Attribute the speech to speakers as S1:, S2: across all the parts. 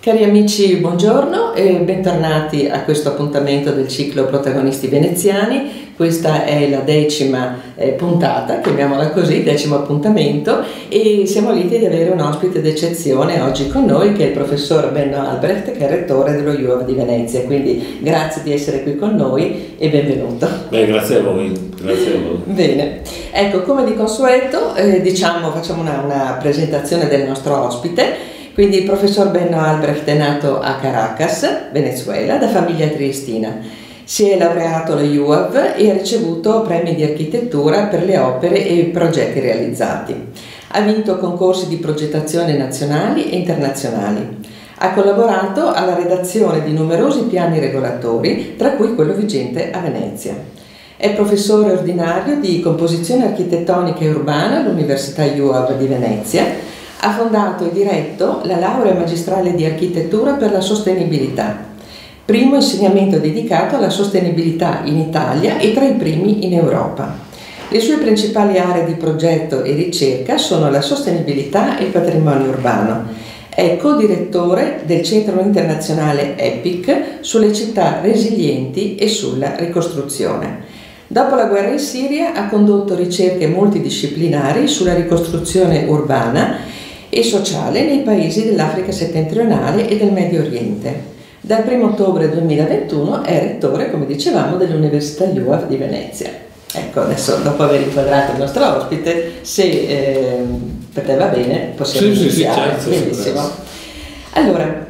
S1: Cari amici, buongiorno e bentornati a questo appuntamento del ciclo Protagonisti Veneziani. Questa è la 10ª puntata, chiamiamola così, 10º appuntamento, e siamo lieti di avere un ospite d'eccezione oggi con noi, che è il professor Benno Albrecht, che è rettore dello UAV di Venezia. Quindi grazie di essere qui con noi e benvenuto.
S2: Grazie a voi, grazie a voi.
S1: Bene, ecco, come di consueto, facciamo una presentazione del nostro ospite. Quindi il professor Benno Albrecht è nato a Caracas, Venezuela, da famiglia triestina. Si è laureato allo UAV e ha ricevuto premi di architettura per le opere e i progetti realizzati. Ha vinto concorsi di progettazione nazionali e internazionali. Ha collaborato alla redazione di numerosi piani regolatori, tra cui quello vigente a Venezia. È professore ordinario di composizione architettonica e urbana all'Università UAV di Venezia. Ha fondato e diretto la laurea magistrale di architettura per la sostenibilità, primo insegnamento dedicato alla sostenibilità in Italia e tra i primi in Europa. Le sue principali aree di progetto e ricerca sono la sostenibilità e il patrimonio urbano. È co-direttore del Centro Internazionale EPIC sulle città resilienti e sulla ricostruzione. Dopo la guerra in Siria ha condotto ricerche multidisciplinari sulla ricostruzione urbana e sociale nei paesi dell'Africa settentrionale e del Medio Oriente. Dal 1° ottobre 2021 è rettore, come dicevamo, dell'Università UAV di Venezia. Ecco, adesso dopo aver inquadrato il nostro ospite, se per te va bene, possiamo iniziare.
S2: Certo,
S1: benissimo. Allora,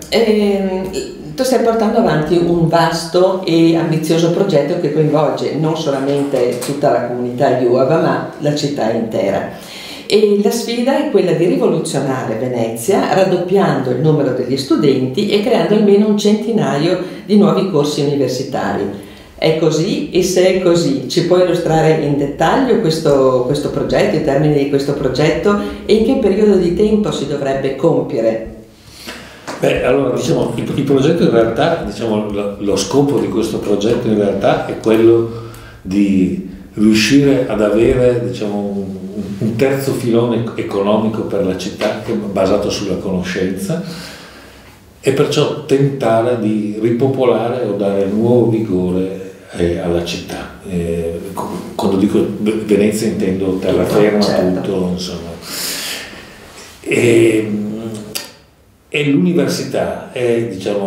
S1: tu stai portando avanti un vasto e ambizioso progetto che coinvolge non solamente tutta la comunità UAV, ma la città intera. E la sfida è quella di rivoluzionare Venezia, raddoppiando il numero degli studenti e creando almeno un centinaio di nuovi corsi universitari. È così? E se è così, ci puoi illustrare in dettaglio questo progetto, i termini di questo progetto e in che periodo di tempo si dovrebbe compiere?
S2: Allora, il progetto in realtà, lo scopo di questo progetto in realtà è quello di riuscire ad avere, un terzo filone economico per la città che è basato sulla conoscenza e perciò tentare di ripopolare o dare nuovo vigore alla città. Quando dico Venezia intendo terraferma,
S1: certo.
S2: tutto, insomma. E l'università è,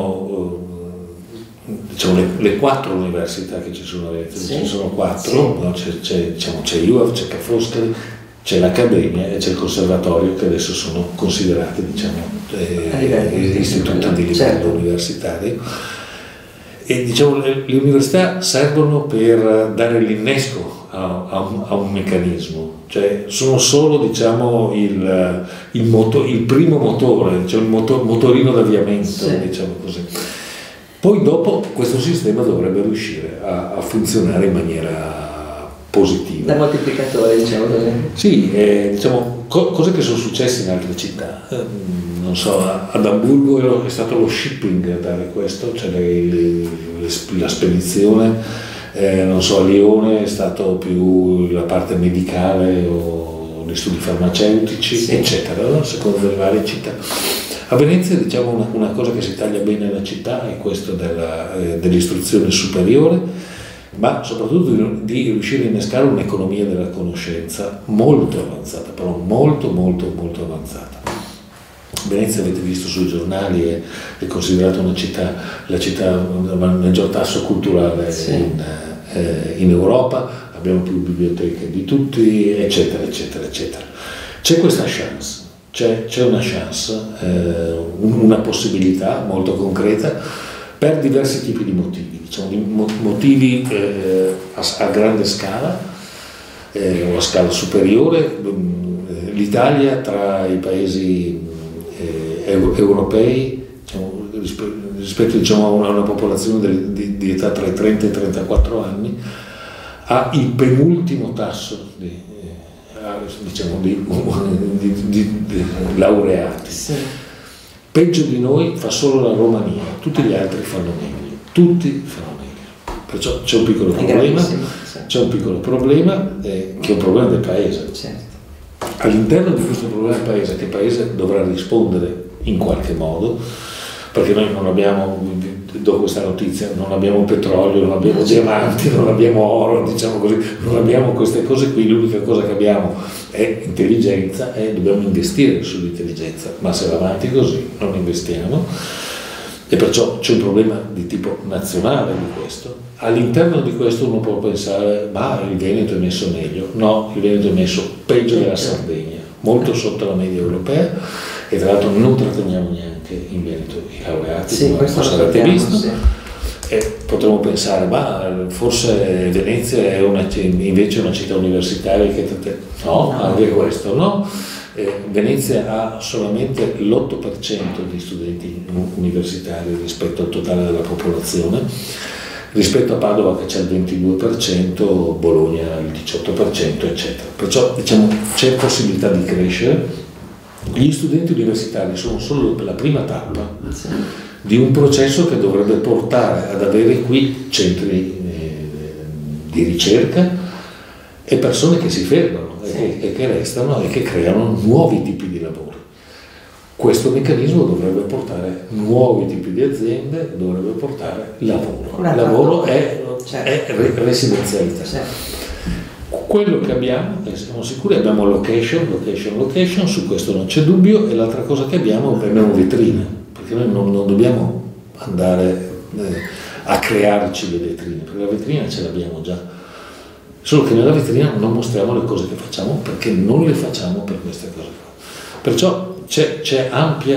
S2: le 4 università che ci sono a Venezia,
S1: sì.
S2: ci sono 4,
S1: sì.
S2: No? C'è UAV, c'è Ca' Foscari, c'è l'Accademia e c'è il Conservatorio, che adesso sono considerati istituti di livello
S1: certo.
S2: universitario. E le università servono per dare l'innesco a un meccanismo, cioè sono solo il primo motore, il motorino d'avviamento,
S1: sì.
S2: Così. Poi dopo questo sistema dovrebbe riuscire a funzionare in maniera positiva.
S1: Da moltiplicatore, così.
S2: Sì, cose che sono successe in altre città. Non so, ad Amburgo è stato lo shipping a dare questo, cioè la spedizione, non so, a Lione è stato più la parte medicale o gli studi farmaceutici, sì. Eccetera, secondo le varie città. A Venezia una cosa che si taglia bene alla città è questo dell'istruzione superiore, ma soprattutto di riuscire a innescare un'economia della conoscenza molto avanzata, però molto molto molto avanzata. Venezia, avete visto sui giornali, è considerata la città al maggior tasso culturale, sì. in Europa, abbiamo più biblioteche di tutti, eccetera eccetera eccetera. C'è questa chance. C'è una chance, una possibilità molto concreta per diversi tipi di motivi, motivi a grande scala o a scala superiore. L'Italia tra i paesi europei, rispetto a una popolazione di età tra i 30 e i 34 anni, ha il penultimo tasso di laureati. Sì. Peggio di noi fa solo la Romania, tutti gli altri fanno meglio, perciò c'è un piccolo problema, sì. C'è un piccolo problema che è un problema del paese.
S1: Certo.
S2: All'interno di questo problema del paese, che il paese dovrà rispondere in qualche modo, perché noi non abbiamo, do questa notizia, non abbiamo petrolio, non abbiamo diamanti, non abbiamo oro, diciamo così, non abbiamo queste cose qui, l'unica cosa che abbiamo è intelligenza e dobbiamo investire sull'intelligenza, ma se va avanti così non investiamo e perciò c'è un problema di tipo nazionale di questo. All'interno di questo uno può pensare, ma il Veneto è messo meglio. No, il Veneto è messo peggio della Sardegna, molto sotto la media europea, e tra l'altro non tratteniamo neanche in Veneto i laureati,
S1: sì,
S2: come forse avete visto.
S1: Sì.
S2: E potremmo pensare, ma forse Venezia è invece una città universitaria che no, anche questo no. Venezia ha solamente l'8% di studenti universitari rispetto al totale della popolazione, rispetto a Padova che c'è il 22%, Bologna il 18%, eccetera. Perciò diciamo c'è possibilità di crescere. Gli studenti universitari sono solo la prima tappa di un processo che dovrebbe portare ad avere qui centri di ricerca e persone che si fermano e che restano e che creano nuovi tipi di lavoro. Questo meccanismo dovrebbe portare nuovi tipi di aziende, dovrebbe portare lavoro. Il lavoro è residenzialità. Quello che abbiamo, siamo sicuri, abbiamo location, su questo non c'è dubbio, e l'altra cosa che abbiamo vetrine, perché noi non dobbiamo andare a crearci le vetrine, perché la vetrina ce l'abbiamo già, solo che nella vetrina non mostriamo le cose che facciamo perché non le facciamo per queste cose qua. Perciò c'è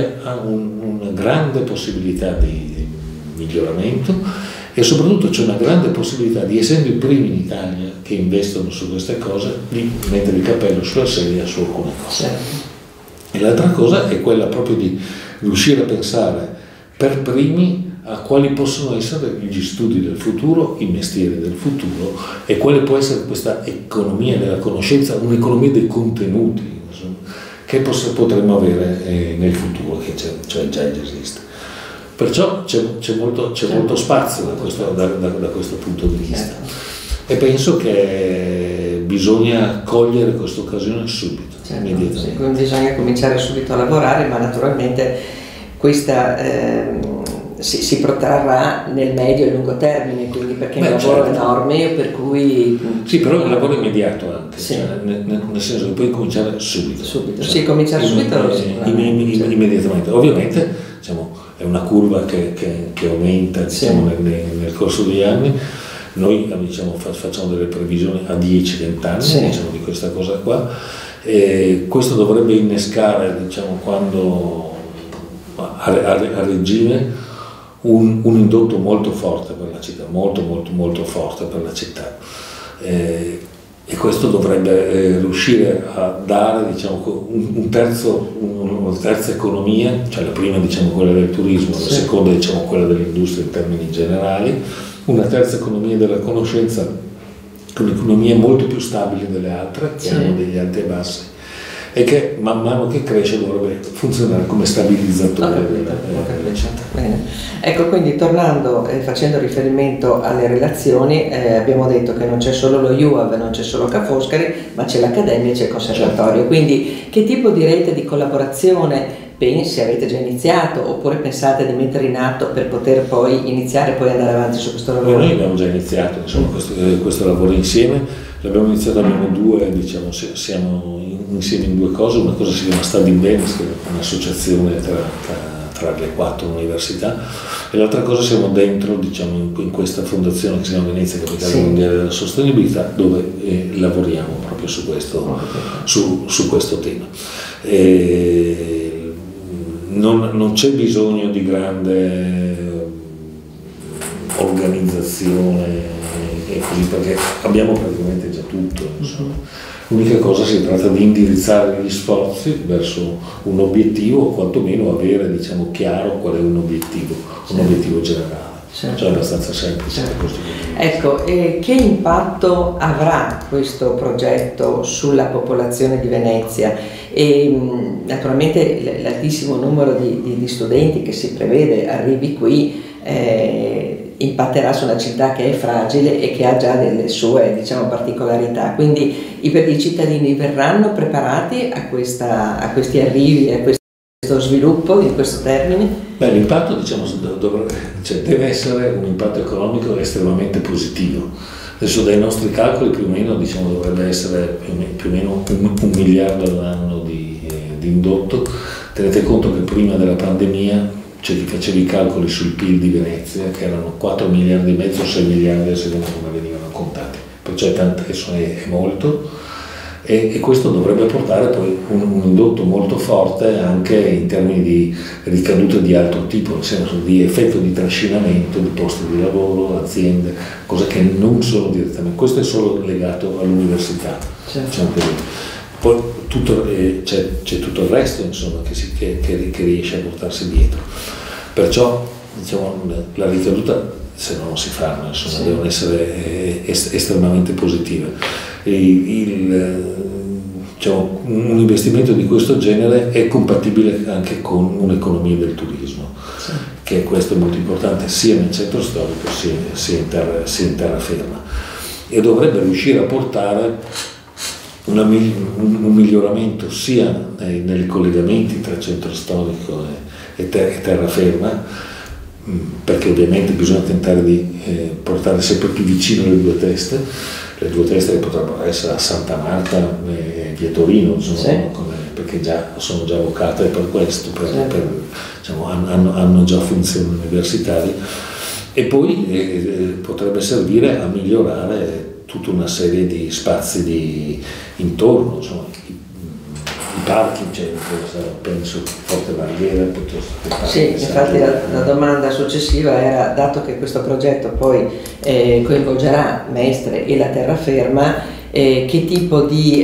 S2: una grande possibilità di miglioramento e soprattutto c'è una grande possibilità di, essendo i primi in Italia che investono su queste cose, di mettere il cappello sulla sedia su alcune cose. E l'altra cosa è quella proprio di riuscire a pensare per primi a quali possono essere gli studi del futuro, i mestieri del futuro e quale può essere questa economia della conoscenza, un'economia dei contenuti, insomma, che potremmo avere nel futuro, che già esiste. Perciò c'è molto spazio da questo punto di vista e penso che bisogna cogliere questa occasione subito, immediatamente.
S1: Sì, quindi bisogna cominciare subito a lavorare, ma naturalmente questa si protrarrà nel medio e lungo termine, quindi perché è un lavoro enorme, per cui...
S2: Sì, però è un lavoro immediato anche, nel senso che puoi cominciare subito.
S1: Sì, cominciare subito
S2: immediatamente. Ovviamente diciamo, è una curva che aumenta diciamo, nel corso degli anni. Noi diciamo, facciamo delle previsioni a 10-20 anni diciamo, di questa cosa qua, e questo dovrebbe innescare diciamo, quando a regime un indotto molto forte per la città, molto forte per la città, e questo dovrebbe riuscire a dare diciamo, una terza economia, cioè la prima diciamo quella del turismo, la seconda diciamo quella dell'industria in termini generali, una terza economia della conoscenza, con economie molto più stabili delle altre, che hanno degli alti e bassi, e che man mano che cresce dovrebbe funzionare come stabilizzatore della città.
S1: Bene. Ecco, quindi tornando e facendo riferimento alle relazioni, abbiamo detto che non c'è solo lo UAV, non c'è solo Ca' Foscari, ma c'è l'Accademia e c'è il Conservatorio. Quindi che tipo di rete di collaborazione pensi, avete già iniziato, oppure pensate di mettere in atto per poter poi iniziare e poi andare avanti su questo lavoro?
S2: Noi abbiamo già iniziato insomma, questo lavoro insieme, l'abbiamo iniziato, abbiamo due, diciamo, siamo insieme in due cose. Una cosa si chiama Studying Venice, che è un'associazione tra le 4 università, e l'altra cosa siamo dentro diciamo, in questa fondazione che si chiama Venezia Capitale Mondiale della Sostenibilità, dove lavoriamo proprio su questo tema. Non c'è bisogno di grande organizzazione così, perché abbiamo praticamente già tutto. L'unica cosa si tratta di indirizzare gli sforzi verso un obiettivo, o quantomeno avere diciamo, chiaro qual è un obiettivo generale. Cioè è abbastanza semplice.
S1: Ecco, che impatto avrà questo progetto sulla popolazione di Venezia? E naturalmente l'altissimo numero di studenti che si prevede arrivi qui impatterà su una città che è fragile e che ha già delle sue diciamo, particolarità, quindi i cittadini verranno preparati a questi arrivi, a questi questo sviluppo in questo termine?
S2: Beh, l'impatto diciamo, deve essere un impatto economico estremamente positivo. Adesso dai nostri calcoli più o meno diciamo, dovrebbe essere più o meno un miliardo all'anno di indotto. Tenete conto che prima della pandemia c'è chi faceva i calcoli sul PIL di Venezia che erano 4 miliardi e mezzo, 6 miliardi a seconda come venivano contati, perciò è molto. E questo dovrebbe portare poi un indotto molto forte anche in termini di ricadute di altro tipo, nel senso di effetto di trascinamento di posti di lavoro, aziende, cose che non sono direttamente, questo è solo legato all'università. Certo. Diciamo così. Poi c'è tutto il resto insomma, che riesce a portarsi dietro. Perciò diciamo, la ricaduta, se no non si fanno, insomma, sì, devono essere estremamente positive. Diciamo, un investimento di questo genere è compatibile anche con un'economia del turismo, sì, che questo è molto importante sia nel centro storico sia in terraferma, e dovrebbe riuscire a portare un miglioramento sia nei collegamenti tra centro storico e terraferma, perché ovviamente bisogna tentare di portare sempre più vicino le due teste che potrebbero essere a Santa Marta e via Torino, insomma, sì, perché sono già vocate per questo, diciamo, hanno già funzioni universitarie, e poi potrebbe servire a migliorare tutta una serie di spazi intorno, insomma, i parchi, penso Forte Marghera piuttosto che parchi.
S1: Sì, infatti la domanda successiva era, dato che questo progetto poi coinvolgerà Mestre e la terraferma, che tipo di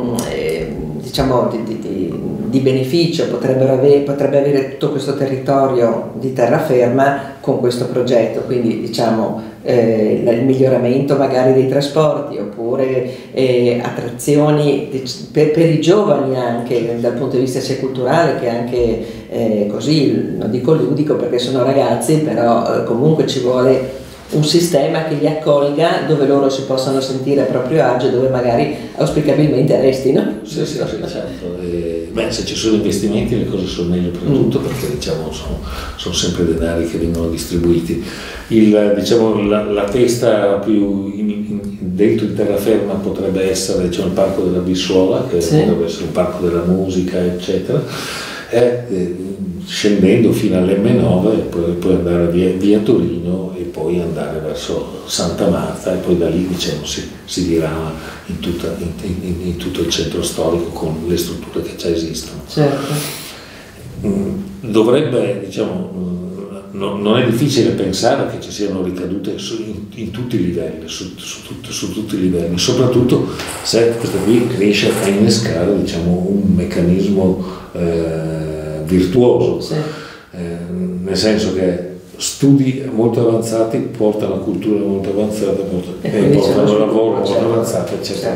S1: beneficio potrebbe avere tutto questo territorio di terraferma con questo progetto, quindi diciamo il miglioramento magari dei trasporti, oppure attrazioni per i giovani anche dal punto di vista sia culturale che anche così, non dico ludico perché sono ragazzi, però comunque ci vuole un sistema che li accolga, dove loro si possano sentire a proprio agio, dove magari auspicabilmente restino.
S2: Sì, certo. Se ci sono investimenti le cose sono meglio per tutto, perché diciamo, sono sempre denari che vengono distribuiti. La testa più dentro in terraferma potrebbe essere il parco della Bissuola, che sì, potrebbe essere un parco della musica, eccetera, scendendo fino all'M9 poi andare via Torino e poi andare verso Santa Marta, e poi da lì diciamo, si dirama in tutto il centro storico con le strutture che già esistono.
S1: Certo.
S2: Dovrebbe, diciamo, non è difficile pensare che ci siano ricadute in tutti i livelli, su tutti i livelli, soprattutto se questa qui riesce a innescare, diciamo, un meccanismo virtuoso, sì, nel senso che studi molto avanzati portano a cultura molto avanzata, portano lavoro molto avanzato, eccetera.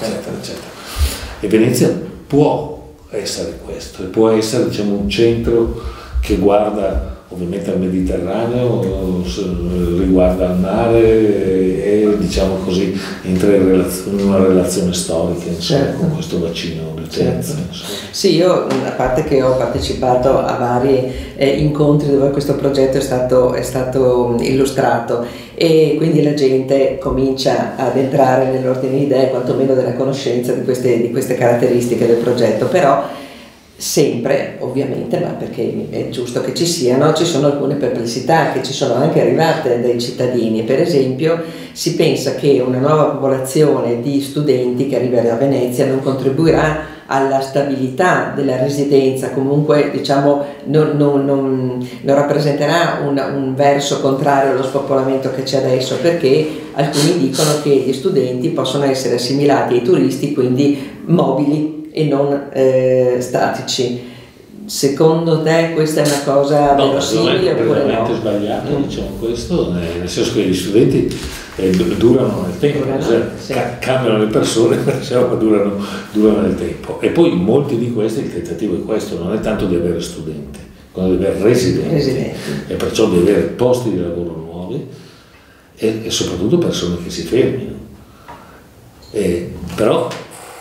S2: E Venezia può essere questo, e può essere, diciamo, un centro che guarda ovviamente al Mediterraneo, riguarda il mare e diciamo così entra in una relazione storica, insomma, certo, con questo bacino di utenza. Certo.
S1: Sì, io a parte che ho partecipato a vari incontri dove questo progetto è stato illustrato, e quindi la gente comincia ad entrare nell'ordine di idee, quantomeno della conoscenza di queste caratteristiche del progetto, però sempre, ovviamente, ma perché è giusto che ci sono alcune perplessità che ci sono anche arrivate dai cittadini. Per esempio, si pensa che una nuova popolazione di studenti che arriverà a Venezia non contribuirà alla stabilità della residenza, comunque diciamo non rappresenterà un verso contrario allo spopolamento che c'è adesso, perché alcuni dicono che gli studenti possono essere assimilati ai turisti, quindi mobili e non statici. Secondo te questa è una cosa verosimile oppure no?
S2: È sbagliato, diciamo questo, nel senso che gli studenti durano nel tempo, sì, cambiano le persone, ma durano nel tempo. E poi molti di questi, il tentativo è questo, non è tanto di avere studenti, ma di avere residenti, e perciò di avere posti di lavoro nuovi e soprattutto persone che si fermino. Però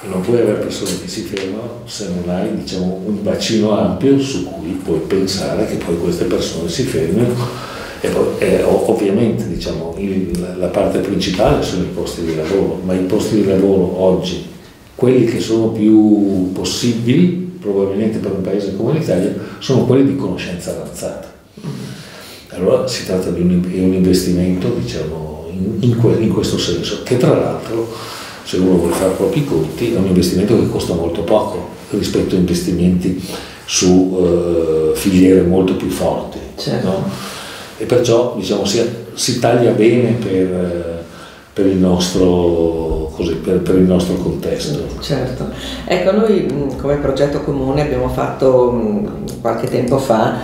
S2: non puoi avere persone che si fermano se non hai, diciamo, un bacino ampio su cui puoi pensare che poi queste persone si fermino. E poi, ovviamente, diciamo, la parte principale sono i posti di lavoro, ma i posti di lavoro oggi, quelli che sono più possibili probabilmente per un paese come l'Italia, sono quelli di conoscenza avanzata. Allora si tratta di un investimento, diciamo, in questo senso, che tra l'altro, se uno vuole fare proprio i conti, è un investimento che costa molto poco rispetto a investimenti su filiere molto più forti.
S1: Certo.
S2: No? E perciò, diciamo, si taglia bene per il nostro contesto.
S1: Certo. Ecco, noi come progetto comune abbiamo fatto qualche tempo fa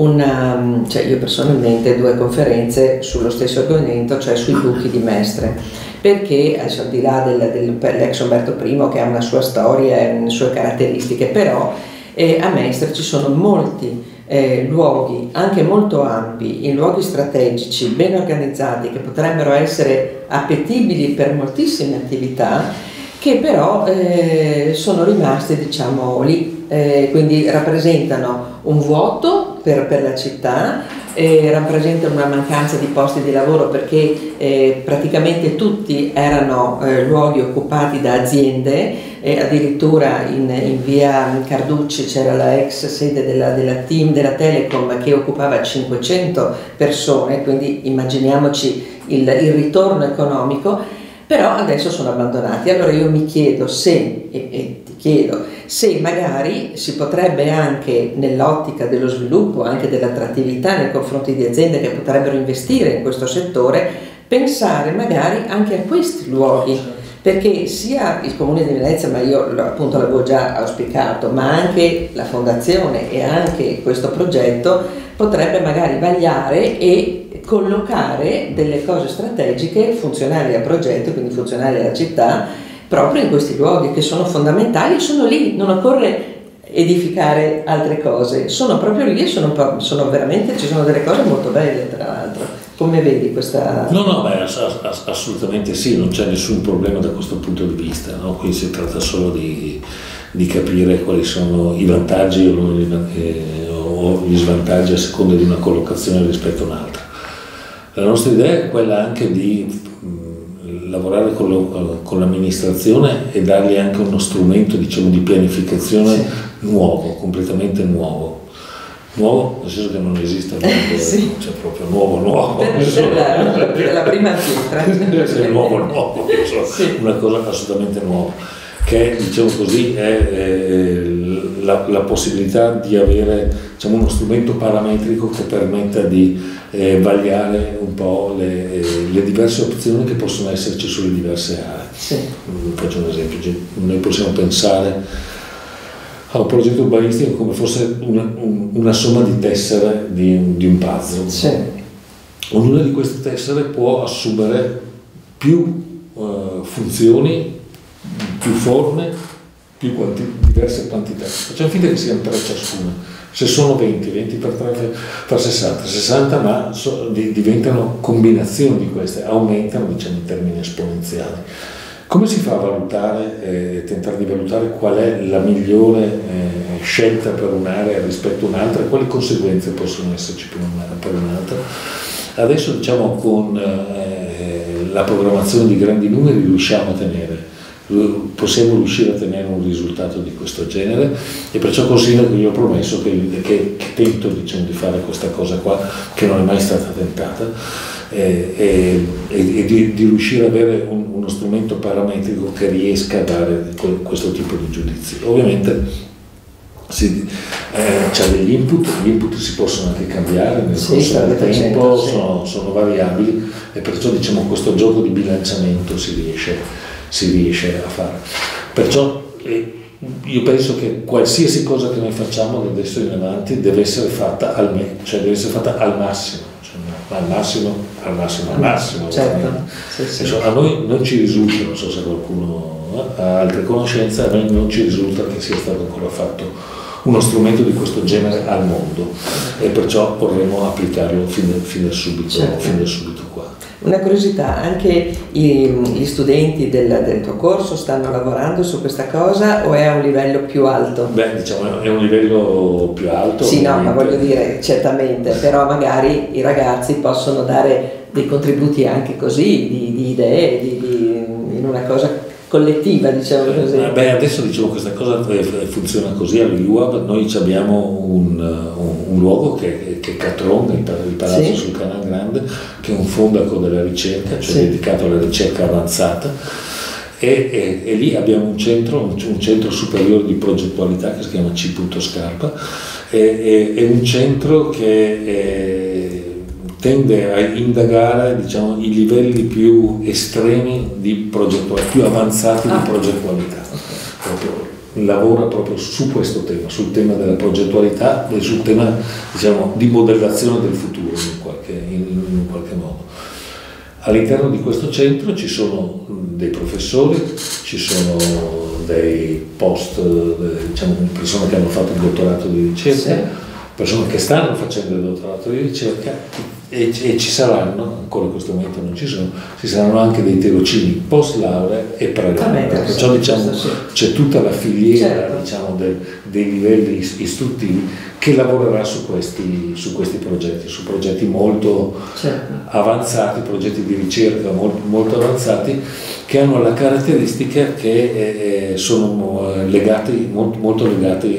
S1: io personalmente 2 conferenze sullo stesso argomento, cioè sui buchi di Mestre, perché al di là dell'ex Umberto I, che ha una sua storia e le sue caratteristiche, però a Mestre ci sono molti luoghi anche molto ampi, in luoghi strategici ben organizzati, che potrebbero essere appetibili per moltissime attività, che però sono rimasti, diciamo, lì, quindi rappresentano un vuoto per la città, rappresentano una mancanza di posti di lavoro, perché praticamente tutti erano luoghi occupati da aziende. Addirittura in via Carducci c'era la ex sede della Telecom, che occupava 500 persone, quindi immaginiamoci il ritorno economico, però adesso sono abbandonati. Allora io mi chiedo e ti chiedo se magari si potrebbe, anche nell'ottica dello sviluppo, anche dell'attrattività nei confronti di aziende che potrebbero investire in questo settore, pensare magari anche a questi luoghi, perché sia il Comune di Venezia, ma io appunto l'avevo già auspicato, ma anche la Fondazione e anche questo progetto potrebbe magari vagliare e collocare delle cose strategiche funzionali al progetto, quindi funzionali alla città, proprio in questi luoghi che sono fondamentali, sono lì, non occorre edificare altre cose, sono proprio lì e sono veramente, ci sono delle cose molto belle, tra l'altro. Come vedi questa...
S2: No, assolutamente sì, non c'è nessun problema da questo punto di vista, no? Qui si tratta solo di capire quali sono i vantaggi o gli svantaggi a seconda di una collocazione rispetto a un'altra. La nostra idea è quella anche di lavorare con l'amministrazione e dargli anche uno strumento, diciamo, di pianificazione nuovo, completamente nuovo, nel senso che non esiste niente, cioè proprio nuovo.
S1: La prima pietra.
S2: nuovo, una cosa assolutamente nuova, che, diciamo così, è la possibilità di avere, diciamo, uno strumento parametrico che permetta di vagliare un po' le diverse opzioni che possono esserci sulle diverse aree.
S1: Sì.
S2: Faccio un esempio: noi possiamo pensare a un progetto urbanistico come fosse una somma di tessere di un puzzle.
S1: Sì.
S2: Ognuna di queste tessere può assumere più funzioni, più forme, diverse quantità. Facciamo finta che siano 3 ciascuna. Se sono 20 per 3 fa 60, ma diventano combinazioni di queste, aumentano, diciamo, in termini esponenziali. Come si fa a valutare, tentare di valutare qual è la migliore scelta per un'area rispetto a un'altra e quali conseguenze possono esserci per un'altra? Adesso, diciamo, con la programmazione di grandi numeri possiamo riuscire a tenere un risultato di questo genere, e perciò considero che io ho promesso che tento, diciamo, di fare questa cosa qua, che non è mai stata tentata, e di riuscire ad avere uno strumento parametrico che riesca a dare questo tipo di giudizi. Ovviamente c'è degli input, gli input si possono anche cambiare nel corso del tempo, sono variabili, e perciò, diciamo, questo gioco di bilanciamento si riesce a fare. Perciò io penso che qualsiasi cosa che noi facciamo da adesso in avanti deve essere fatta al massimo, al massimo.
S1: Certo.
S2: A noi non ci risulta, non so se qualcuno ha altre conoscenze, a noi non ci risulta che sia stato ancora fatto uno strumento di questo genere al mondo, e perciò vorremmo applicarlo fin da subito qua.
S1: Una curiosità, anche gli studenti del tuo corso stanno lavorando su questa cosa o è a un livello più alto?
S2: Beh, diciamo è un livello più alto.
S1: Sì, no, ma voglio dire, certamente, però magari i ragazzi possono dare dei contributi anche così, di idee, in una cosa collettiva, diciamo così.
S2: Beh, adesso diciamo questa cosa funziona così all'UAB. Noi abbiamo un luogo che è Catron, il Palazzo
S1: Sì.
S2: sul Canal Grande, che è un fondaco della ricerca, cioè
S1: Sì.
S2: dedicato alla ricerca avanzata, e lì abbiamo un centro superiore di progettualità che si chiama C. Scarpa, è un centro che tende a indagare, diciamo, i livelli più estremi di progettualità, più avanzati di progettualità. Lavora proprio su questo tema, sul tema della progettualità e sul tema, diciamo, di modellazione del futuro in qualche modo. All'interno di questo centro ci sono dei professori, ci sono dei diciamo, persone che hanno fatto il dottorato di ricerca,
S1: Sì.
S2: persone che stanno facendo il dottorato di ricerca, e ci saranno, ancora in questo momento non ci sono, ci saranno anche dei tirocini post laurea e pre-laurea, perciò diciamo c'è tutta la filiera,
S1: certo,
S2: diciamo, dei livelli istruttivi che lavorerà su questi progetti, su progetti molto
S1: certo,
S2: avanzati, progetti di ricerca molto avanzati, che hanno la caratteristica che sono legati, molto legati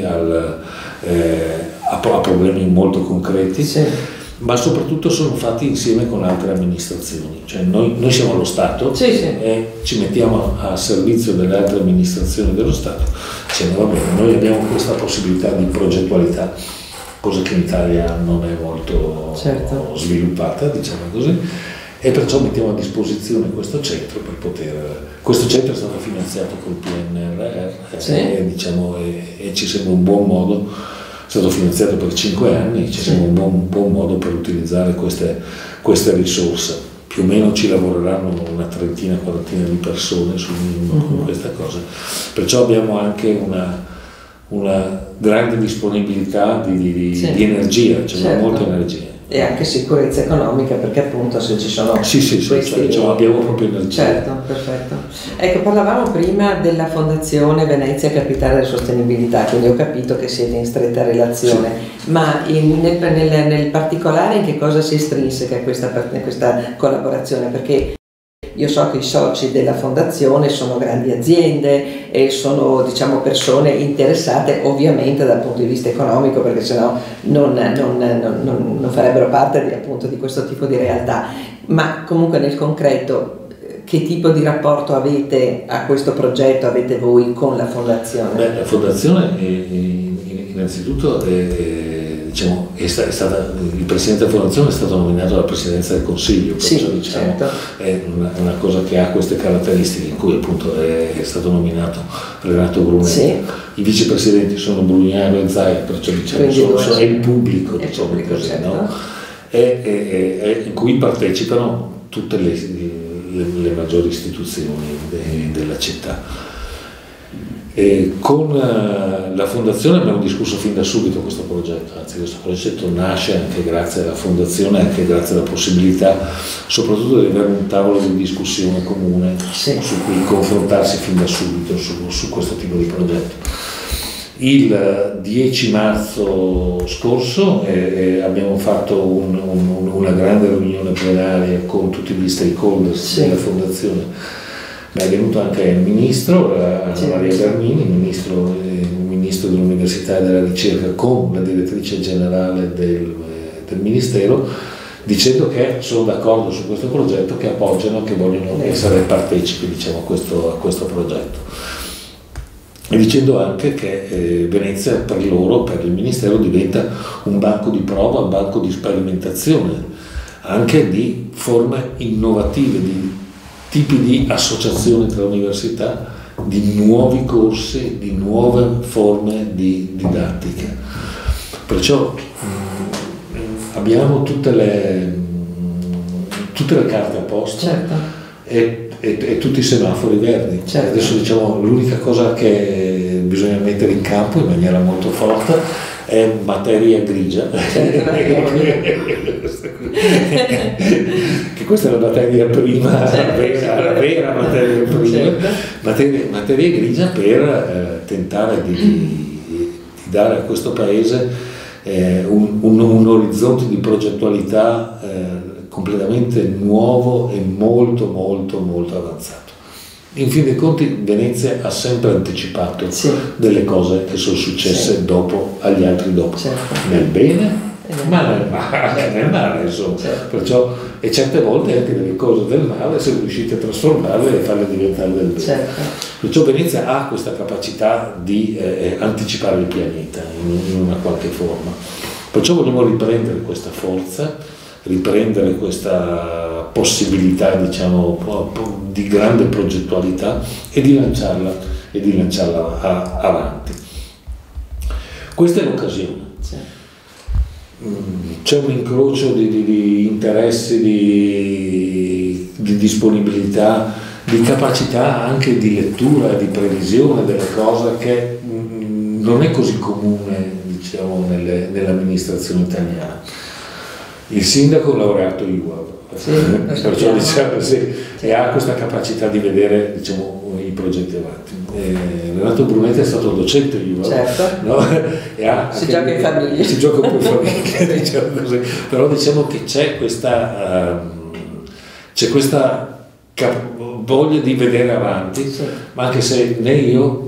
S2: a problemi molto concreti.
S1: sì,
S2: Ma soprattutto sono fatti insieme con altre amministrazioni, cioè noi siamo lo Stato,
S1: sì, sì,
S2: e ci mettiamo a servizio delle altre amministrazioni dello Stato, dicendo va bene, noi abbiamo questa possibilità di progettualità, cosa che in Italia non è molto
S1: certo,
S2: sviluppata, diciamo così, e perciò mettiamo a disposizione questo centro per poter. Questo centro è stato finanziato col PNRR,
S1: sì,
S2: e ci sembra un buon modo. È stato finanziato per 5 anni, ci sembra un buon modo per utilizzare queste risorse. Più o meno ci lavoreranno una quarantina di persone su questa cosa. Perciò abbiamo anche una grande disponibilità di energia, cioè
S1: certo,
S2: molta energia.
S1: E anche sicurezza economica, perché appunto se ci sono
S2: Sì,
S1: questi...
S2: cioè, diciamo, abbiamo proprio energia.
S1: Certo, perfetto. Ecco, parlavamo prima della Fondazione Venezia Capitale della Sostenibilità, quindi ho capito che siete in stretta relazione, sì, ma nel particolare in che cosa si estrinseca questa collaborazione? Perché io so che i soci della fondazione sono grandi aziende e sono, diciamo, persone interessate ovviamente dal punto di vista economico, perché sennò non farebbero parte appunto di questo tipo di realtà, ma comunque nel concreto che tipo di rapporto avete a questo progetto, avete voi con la fondazione?
S2: Beh, la fondazione innanzitutto diciamo, è stata, il presidente della fondazione è stato nominato dalla presidenza del Consiglio, perciò
S1: sì,
S2: diciamo,
S1: certo,
S2: è una cosa che ha queste caratteristiche, in cui appunto è stato nominato Renato Brunetta. Sì. I vicepresidenti sono Brugnano e Zaia, perciò diciamo, è il pubblico, diciamo così, certo, no? In cui partecipano tutte le maggiori istituzioni della città. Con la fondazione abbiamo discusso fin da subito questo progetto, anzi questo progetto nasce anche grazie alla fondazione, anche grazie alla possibilità soprattutto di avere un tavolo di discussione comune, sì, su cui confrontarsi fin da subito su questo tipo di progetto. Il 10 marzo scorso abbiamo fatto una grande riunione plenaria con tutti gli stakeholders, sì, della fondazione. Ma è venuto anche il ministro, Anna Maria Bernini, ministro dell'Università e della Ricerca, con la direttrice generale del Ministero, dicendo che sono d'accordo su questo progetto, che appoggiano, che vogliono essere partecipi, diciamo, a questo progetto. E dicendo anche che Venezia per loro, per il Ministero, diventa un banco di prova, un banco di sperimentazione, anche di forme innovative, di tipi di associazioni tra università, di nuovi corsi, di nuove forme di didattica. Perciò abbiamo tutte le carte a posto, certo, e tutti i semafori verdi. Certo. Adesso diciamo l'unica cosa che bisogna mettere in campo in maniera molto forte è materia grigia, che questa è la materia prima, la vera materia prima, materia grigia per tentare di dare a questo paese un orizzonte di progettualità completamente nuovo e molto molto molto avanzato. In fin dei conti Venezia ha sempre anticipato delle cose che sono successe dopo, agli altri dopo, nel bene ma anche nel male, insomma. Perciò, e certe volte anche delle cose del male siamo riusciti a trasformarle e farle diventare del bene. Perciò Venezia ha questa capacità di anticipare il pianeta in una qualche forma. Perciò vogliamo riprendere questa forza, riprendere questa possibilità, diciamo, di grande progettualità e di lanciarla avanti. Questa è l'occasione. C'è un incrocio di interessi, di disponibilità, di capacità anche di lettura, di previsione delle cose che non è così comune, diciamo, nell'amministrazione italiana. Il sindaco è un laureato IUAV, perciò diciamo, e ha questa capacità di vedere, diciamo, i progetti avanti. Renato Brunetti è stato docente IUAV, no?
S1: Si gioca in famiglia.
S2: Si gioca un po' in famiglia, diciamo così. Però diciamo che c'è questa voglia di vedere avanti, ma anche se né io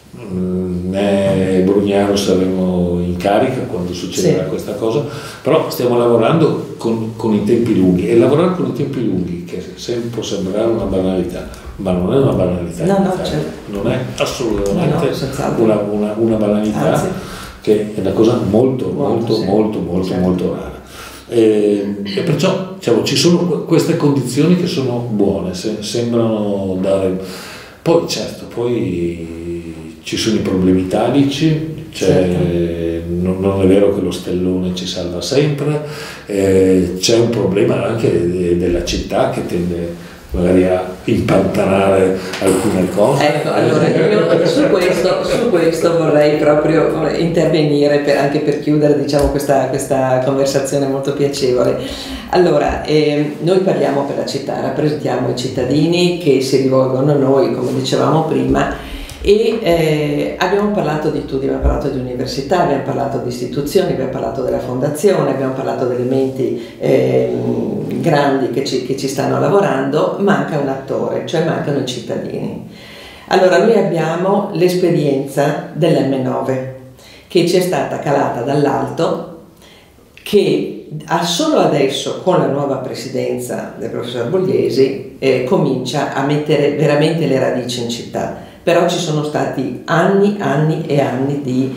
S2: né Brugnaro saremo in carica quando succederà questa cosa, però stiamo lavorando con i tempi lunghi, e lavorare con i tempi lunghi, che può sembrare una banalità, ma non è una banalità, non è assolutamente una banalità. Anzi, che è una cosa molto rara. E perciò, diciamo, ci sono queste condizioni che sono buone, sembrano dare. Poi certo, ci sono i problemi italici, non è vero che lo stellone ci salva sempre, c'è un problema anche della città che tende magari a impantanare alcune cose.
S1: Ecco, allora io su questo vorrei proprio intervenire anche per chiudere, diciamo, questa conversazione molto piacevole. Allora, noi parliamo per la città, rappresentiamo i cittadini che si rivolgono a noi, come dicevamo prima, e abbiamo parlato di tutti, abbiamo parlato di università, abbiamo parlato di istituzioni, abbiamo parlato della fondazione, abbiamo parlato di elementi grandi che ci stanno lavorando. Manca un attore, cioè mancano i cittadini. Allora, noi abbiamo l'esperienza dell'M9 che ci è stata calata dall'alto, che solo adesso, con la nuova presidenza del professor Bogliesi, comincia a mettere veramente le radici in città. Però ci sono stati anni e anni di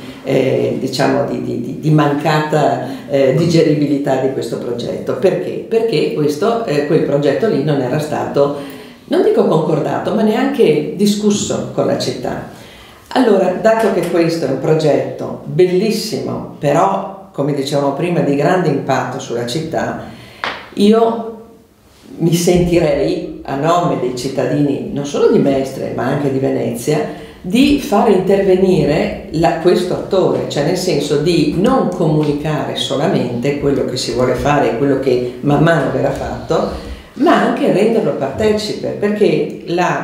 S1: mancata digeribilità di questo progetto. Perché? Perché quel progetto lì non era stato, non dico concordato, ma neanche discusso con la città. Allora, dato che questo è un progetto bellissimo, però, come dicevamo prima, di grande impatto sulla città, io mi sentirei, a nome dei cittadini non solo di Mestre ma anche di Venezia, di far intervenire questo attore, cioè nel senso di non comunicare solamente quello che si vuole fare e quello che man mano verrà fatto, ma anche renderlo partecipe, perché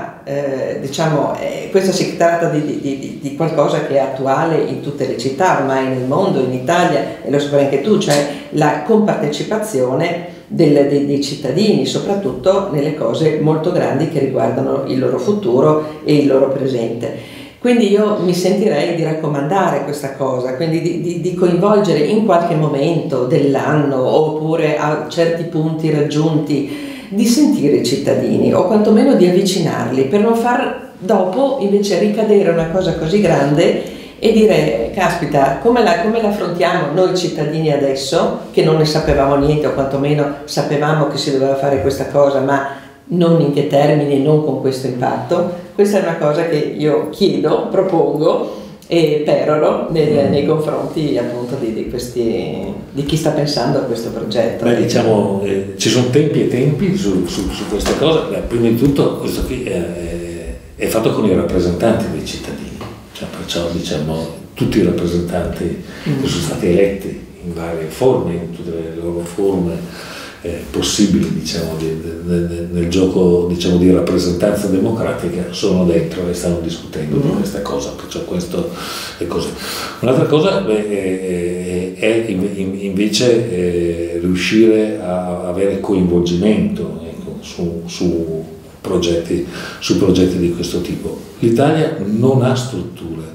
S1: questo si tratta di qualcosa che è attuale in tutte le città, ormai nel mondo, in Italia, e lo saprai anche tu, cioè la compartecipazione dei cittadini, soprattutto nelle cose molto grandi che riguardano il loro futuro e il loro presente. Quindi io mi sentirei di raccomandare questa cosa, quindi di coinvolgere in qualche momento dell'anno, oppure a certi punti raggiunti, di sentire i cittadini, o quantomeno di avvicinarli, per non far dopo invece ricadere una cosa così grande e dire: caspita, come l'affrontiamo noi cittadini adesso, che non ne sapevamo niente, o quantomeno sapevamo che si doveva fare questa cosa, ma non in che termini, non con questo impatto. Questa è una cosa che io chiedo, propongo e peroro nei confronti appunto di chi sta pensando a questo progetto.
S2: Beh, diciamo, ci sono tempi e tempi su queste cose. Prima di tutto questo qui è fatto con i rappresentanti dei cittadini, cioè, perciò diciamo tutti i rappresentanti che sono stati eletti in varie forme, in tutte le loro forme possibili, diciamo, nel gioco, diciamo, di rappresentanza democratica, sono dentro e stanno discutendo di questa cosa, perciò questo è così. Un'altra cosa è invece riuscire a avere coinvolgimento, ecco, su progetti di questo tipo. L'Italia non ha strutture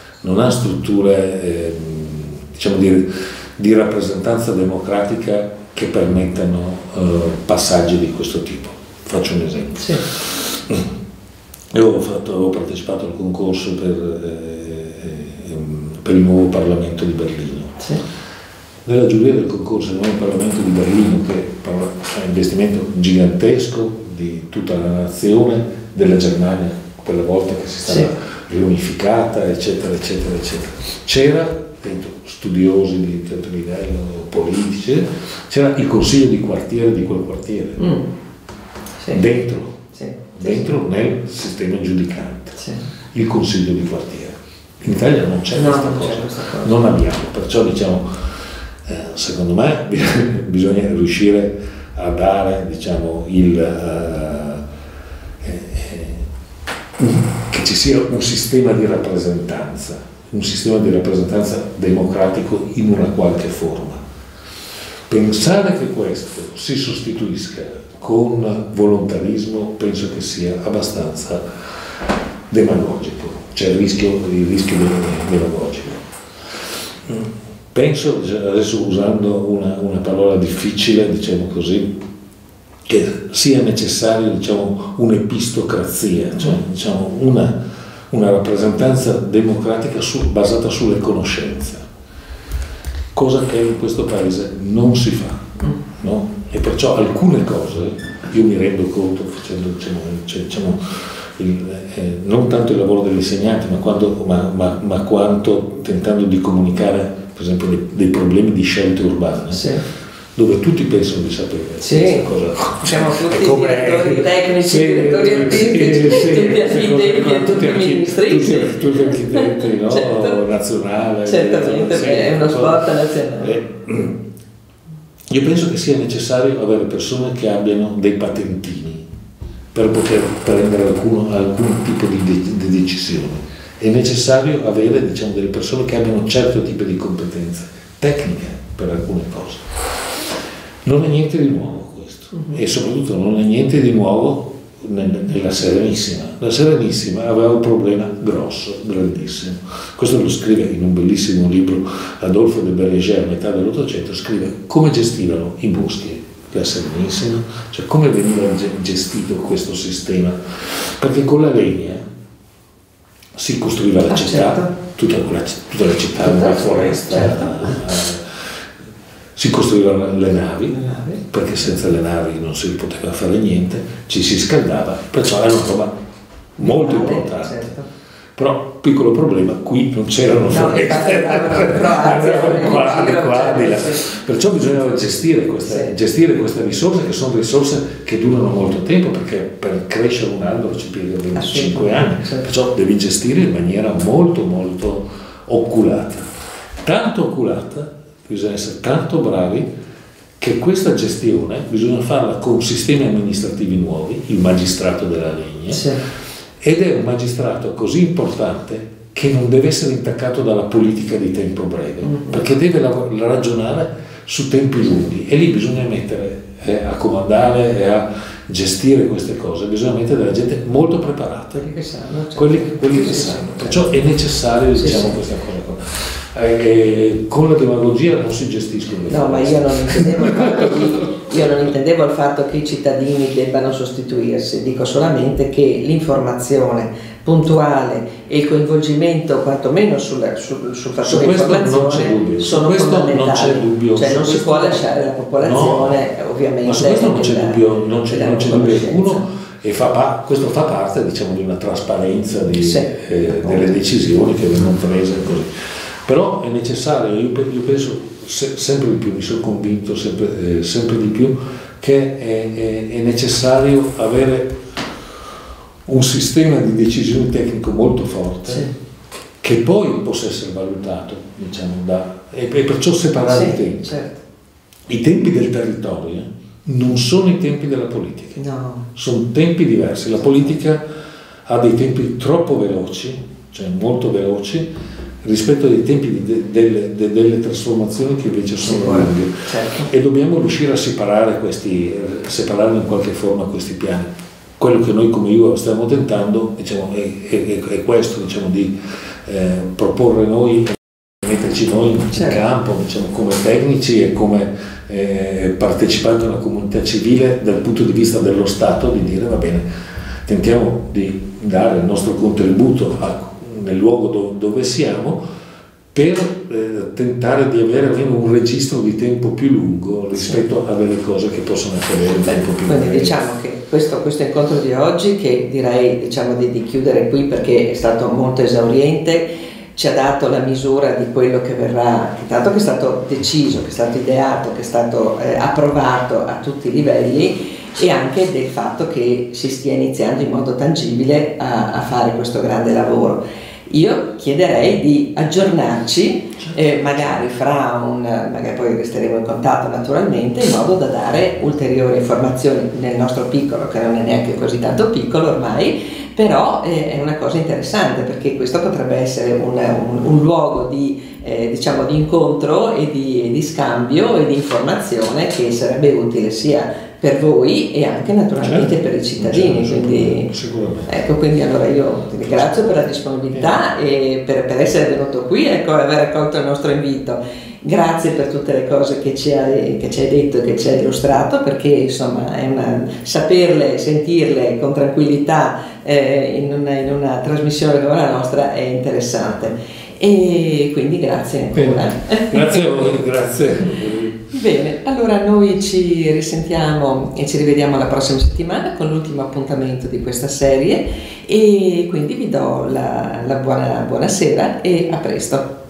S2: diciamo di rappresentanza democratica che permettano passaggi di questo tipo. Faccio un esempio.
S1: Sì.
S2: Io avevo partecipato al concorso per il nuovo Parlamento di Berlino.
S1: Sì.
S2: Nella giuria del concorso del nuovo Parlamento di Berlino, che è un investimento gigantesco di tutta la nazione, della Germania, quella volta che si stava riunificata, eccetera, eccetera, eccetera, c'era dentro studiosi di certo livello, politici, c'era il consiglio di quartiere di quel quartiere, dentro nel sistema giudicante, il consiglio di quartiere. In Italia non c'è questa cosa, non abbiamo, perciò diciamo, secondo me bisogna riuscire a dare, diciamo, che ci sia un sistema di rappresentanza democratico in una qualche forma. Pensare che questo si sostituisca con volontarismo penso che sia abbastanza demagogico, c'è il rischio demagogico. Penso, adesso usando una parola difficile, diciamo così, che sia necessario, diciamo, un'epistocrazia, cioè diciamo una rappresentanza democratica basata sulle conoscenze, cosa che in questo paese non si fa, no? E perciò alcune cose io mi rendo conto facendo, diciamo, non tanto il lavoro dell'insegnante, ma quanto tentando di comunicare, per esempio, dei problemi di scelte urbane, dove tutti pensano di sapere questa cosa.
S1: Siamo tutti direttori tecnici, direttori artistici, tutti ministri.
S2: Tutti architetti, no?
S1: Certo.
S2: Nazionale.
S1: Certamente, è uno sport nazionale.
S2: Io penso che sia necessario avere persone che abbiano dei patentini per poter prendere alcun tipo di decisione. È necessario avere, diciamo, delle persone che abbiano un certo tipo di competenze tecniche per alcune cose. Non è niente di nuovo questo, e soprattutto non è niente di nuovo nella Serenissima. La Serenissima aveva un problema grosso, grandissimo. Questo lo scrive in un bellissimo libro Adolfo de Bellégère, a metà dell'Ottocento, scrive come gestivano i boschi la Serenissima, cioè come veniva gestito questo sistema, perché con la legna si costruiva la città, tutta la città, una foresta, si costruivano le navi, perché senza le navi non si poteva fare niente, ci si scaldava, perciò era una roba molto importante. Però, piccolo problema, qui non c'erano foreste, perciò bisognava gestire queste risorse, che sono risorse che durano molto tempo, perché per crescere un albero ci piega 25 anni, perciò devi gestire in maniera molto molto oculata, tanto oculata, bisogna essere tanto bravi che questa gestione bisogna farla con sistemi amministrativi nuovi, il magistrato della legna, ed è un magistrato così importante che non deve essere intaccato dalla politica di tempo breve, perché deve ragionare su tempi lunghi, e lì bisogna mettere a comandare e a gestire queste cose, bisogna mettere della gente molto preparata, quelli che sanno, quelli che sanno. Perciò è necessario, diciamo, questa cosa qua. Con la demagogia non si gestiscono le cose.
S1: No, ma io non intendevo il fatto che i cittadini debbano sostituirsi, dico solamente che l'informazione puntuale e il coinvolgimento quantomeno sul fattore informazione sono fondamentali. Non c'è dubbio, cioè non si può lasciare la popolazione, ovviamente,
S2: ma su questo non c'è dubbio alcuno, e questo fa parte, diciamo, di una trasparenza delle decisioni che vengono prese così. Però è necessario, io penso sempre di più, mi sono convinto sempre di più che è necessario avere un sistema di decisione tecnico molto forte, che poi possa essere valutato, diciamo, e perciò separare i tempi.
S1: Certo.
S2: I tempi del territorio non sono i tempi della politica,
S1: No.
S2: sono tempi diversi. La politica ha dei tempi troppo veloci, cioè molto veloci, rispetto ai tempi delle trasformazioni che invece sono lunghe.
S1: Certo.
S2: E dobbiamo riuscire a separare in qualche forma questi piani. Quello che noi come IUA stiamo tentando, diciamo, è questo, diciamo, di proporre noi, metterci noi in campo, diciamo, come tecnici e come partecipanti a una comunità civile dal punto di vista dello Stato, di dire va bene, tentiamo di dare il nostro contributo nel luogo dove siamo per tentare di avere almeno un registro di tempo più lungo rispetto a delle cose che possono accadere in tempo più lungo.
S1: Quindi diciamo che questo incontro di oggi, che direi, diciamo, di chiudere qui perché è stato molto esauriente, ci ha dato la misura di quello che verrà, tanto che è stato deciso, che è stato ideato, che è stato approvato a tutti i livelli, e anche del fatto che si stia iniziando in modo tangibile a fare questo grande lavoro. Io chiederei di aggiornarci, magari magari poi resteremo in contatto naturalmente, in modo da dare ulteriori informazioni nel nostro piccolo, che non è neanche così tanto piccolo ormai, però è una cosa interessante, perché questo potrebbe essere un luogo diciamo, di incontro e di scambio e di informazione che sarebbe utile sia per voi e anche naturalmente per i cittadini. Quindi, ecco, quindi allora io ti ringrazio per la disponibilità e per essere venuto qui e aver accolto il nostro invito. Grazie per tutte le cose che ci hai detto e che ci hai illustrato, perché insomma saperle, sentirle con tranquillità in una trasmissione come la nostra è interessante. E quindi grazie ancora.
S2: Grazie a voi, grazie.
S1: Bene, allora noi ci risentiamo e ci rivediamo la prossima settimana con l'ultimo appuntamento di questa serie, e quindi vi do la buona sera e a presto.